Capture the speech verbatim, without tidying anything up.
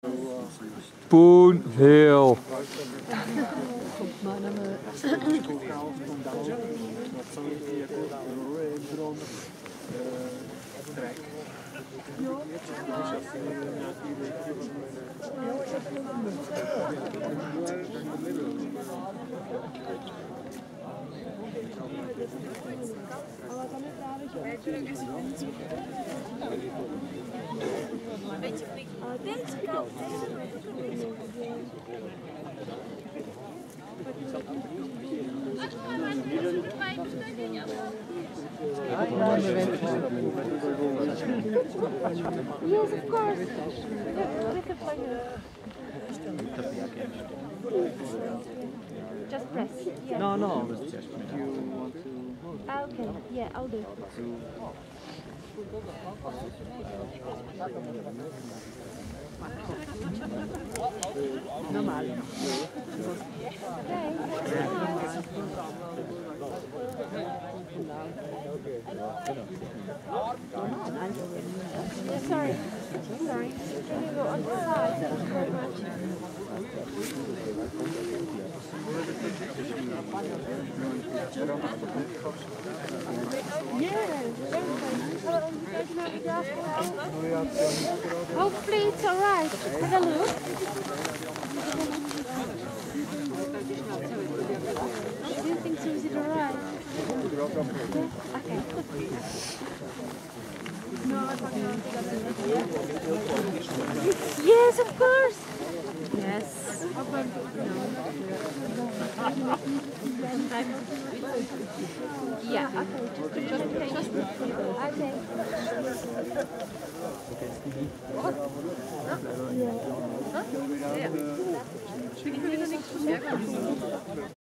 Spoon Hill. Deze kant. Yes, of course. With the fire. Just press. Yeah. No, no. Ah, okay. Yeah, I'll do. Normal. Yeah, sorry. Sorry. Can you go on the side? Thank you very much. Yeah, hopefully it's alright. Have a look. Do you think so? Is it alright? Yeah? Okay. Yes, of course. Yes. Yeah. Okay. Just take. Okay. Yeah.